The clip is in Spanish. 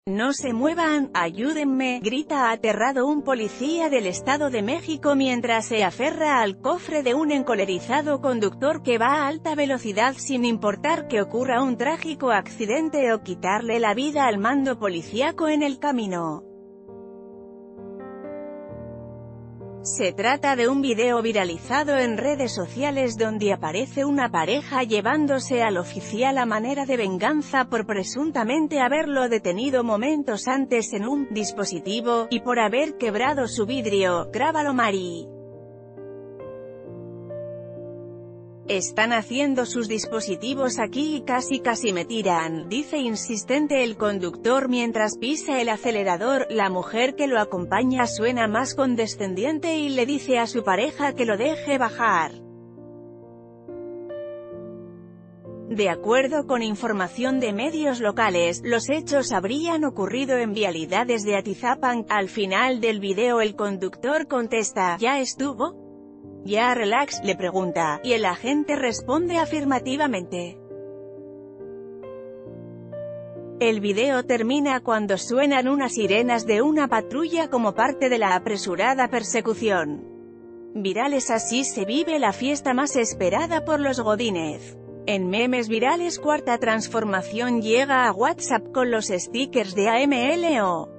No se muevan, ayúdenme, grita aterrado un policía del Estado de México mientras se aferra al cofre de un encolerizado conductor que va a alta velocidad sin importar que ocurra un trágico accidente o quitarle la vida al mando policíaco en el camino. Se trata de un video viralizado en redes sociales donde aparece una pareja llevándose al oficial a manera de venganza por presuntamente haberlo detenido momentos antes en un dispositivo, y por haber quebrado su vidrio. Grábalo Mari. Están haciendo sus dispositivos aquí y casi me tiran, dice insistente el conductor mientras pisa el acelerador. La mujer que lo acompaña suena más condescendiente y le dice a su pareja que lo deje bajar. De acuerdo con información de medios locales, los hechos habrían ocurrido en vialidades de Atizapán. Al final del video el conductor contesta, ¿ya estuvo? ¿Ya relax?, le pregunta, y el agente responde afirmativamente. El video termina cuando suenan unas sirenas de una patrulla como parte de la apresurada persecución. Virales: así se vive la fiesta más esperada por los godínez. En memes virales, cuarta transformación llega a WhatsApp con los stickers de AMLO.